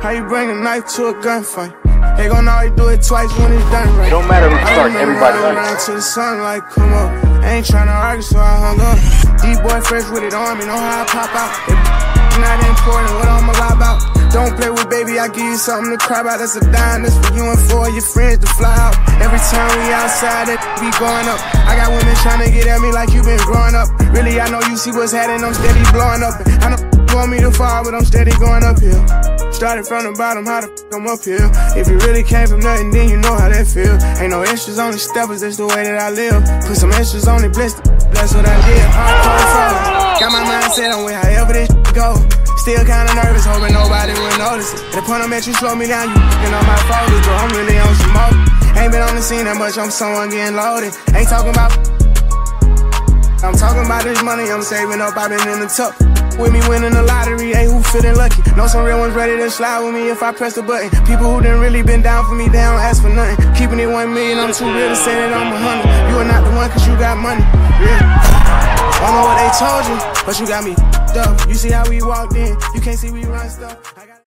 How you bring a knife to a gunfight? They gon' always do it twice when it's done right. It don't matter who starts, everybody around to the sun like, come up. I ain't tryna argue, so I hung up. D-boy fresh with it on me, know how I pop out. It's not important what I'ma lie about. Don't play with baby, I give you something to cry about. That's a dime, that's for you and for your friends to fly out. Every time we outside, that be going up. I got women tryna get at me like you been growing up. Really, I know you see what's happening, I'm steady blowing up. I know you want me to fall, but I'm steady going uphill. Started from the bottom, how the f I'm up here? If you really came from nothing, then you know how that feel. Ain't no extras on the steppers, that's the way that I live. Put some extras on the blister, that's what I did. Got my mindset on where however this go. Still kinda nervous, hoping nobody will notice it. At the point I'm at, you slow me down, you f***ing on my folders, bro. I'm really on some more. Ain't been on the scene that much, I'm someone getting loaded. Ain't talking about I'm talking about this money I'm saving up, I've been in the tuck. With me winning the lottery, hey, who feeling lucky? Know some real ones ready to slide with me if I press the button. People who done really been down for me, they don't ask for nothing. Keeping it 1 million, I'm too real to say that I'm 100. You are not the one cause you got money, yeah. Don't know what they told you, but you got me up. You see how we walked in, you can't see we run stuff.